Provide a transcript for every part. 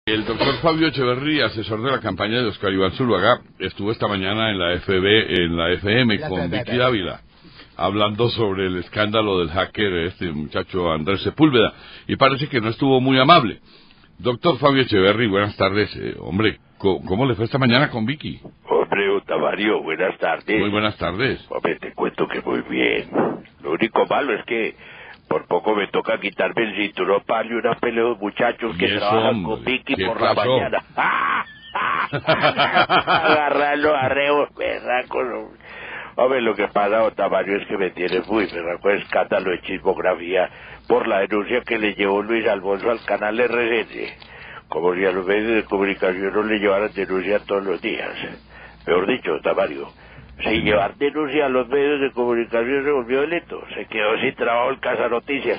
El doctor Fabio Echeverría, asesor de la campaña de Oscar Iván Zuluaga, estuvo esta mañana en la FM con Vicky Dávila, hablando sobre el escándalo del hacker, este muchacho Andrés Sepúlveda, y parece que no estuvo muy amable. Doctor Fabio Echeverría, buenas tardes. Hombre, ¿cómo le fue esta mañana con Vicky? Hombre, Otavario, buenas tardes. Muy buenas tardes. Hombre, te cuento que muy bien. Lo único malo es que por poco me toca quitarme el cinturón para darle una pelea a los muchachos que trabajan con Vicky por la mañana. Agarrarlo a reo, berraco. Hombre, lo que pasa, Otavario, es que me tiene muy berraco de escándalo de chismografía por la denuncia que le llevó Luis Alfonso al canal RCN. Como si a los medios de comunicación no le llevaran denuncia todos los días. Mejor dicho, Otavario, sin llevar denuncia a los medios de comunicación se volvió delito. Se quedó sin trabajo el Cazanoticias.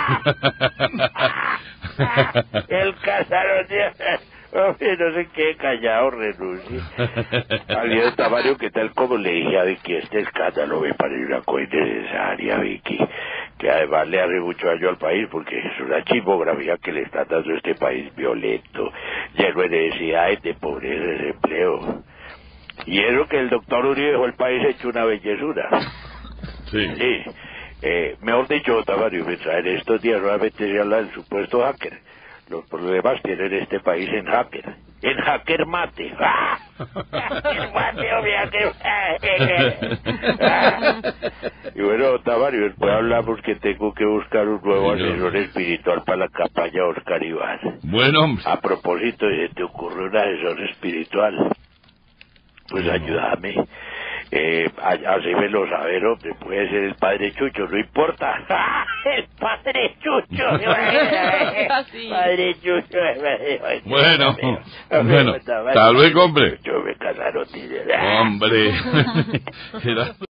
El Cazanoticias. Hombre, no se quede callado, renuncie. Aliado Otavario, que tal como le dije a Vicky, este escándalo me parece una cosa innecesaria, Vicky, que además le hace mucho daño al país, porque es una chismografía que le está dando a este país violento, lleno de necesidades, de pobreza, de desempleo. Y eso que el doctor Uribe dejó el país hecho una bellezura. Sí. Mejor dicho, Otavario, mientras en estos días nuevamente se habla del supuesto hacker, los problemas tienen este país en hacker. En hacker mate. Hacker mate, Y bueno, Otavario, después hablamos que tengo que buscar un nuevo asesor espiritual para la campaña de Oscar Iván. Bueno, hombre. A propósito, ¿se te ocurre un asesor espiritual? Pues ayúdame. Hacémelo saber, hombre. Puede ser el padre Chucho, no importa. El padre Chucho. Padre Chucho. Bueno, hasta luego, hombre. Yo me casaron, Hombre.